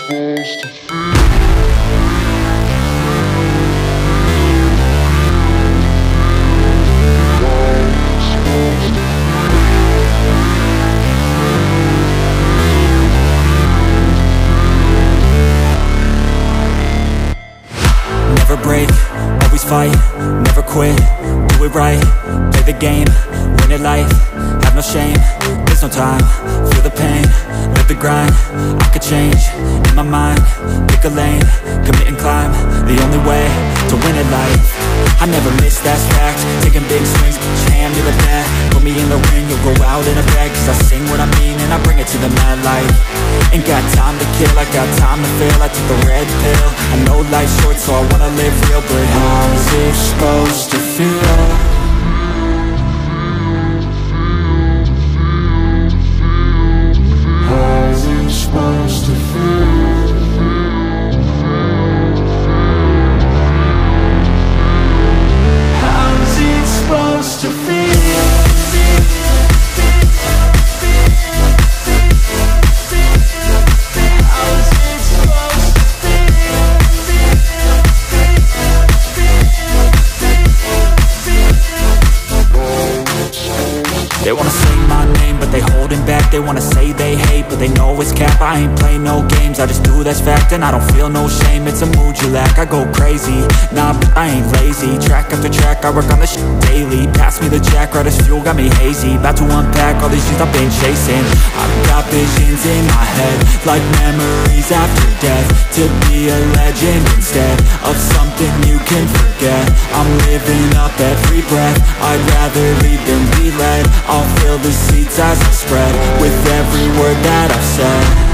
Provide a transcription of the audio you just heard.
Never break, always fight, never quit, do it right, play the game, win it life, have no shame, there's no time, feel the pain, live the grind, I could change, in my mind, pick a lane, commit and climb, the only way to win it life. I never miss, that's fact, taking big swings, put your hand to the bat, put me in the ring, you'll go out in a bag, cause I sing what I mean and I bring it to the mad light. Ain't got time to kill, I got time to feel, I took the red pill, I know life's short so I wanna live real, but how's it supposed to feel? They wanna say my name, but they holding back. They wanna say they hate, but they know it's cap. I ain't play no games, I just do that's fact. And I don't feel no shame, it's a mood you lack. I go crazy, nah, but I ain't lazy. Track after track, I work on this shit daily. Pass me the jack, right as fuel, got me hazy. About to unpack all these things I've been chasing. I've got visions in my head, like memories after death. To be a legend instead of something you can forget. I'm living up every breath, I'd rather lead than be led. I'll fill the seats as I spread with every word that I've said.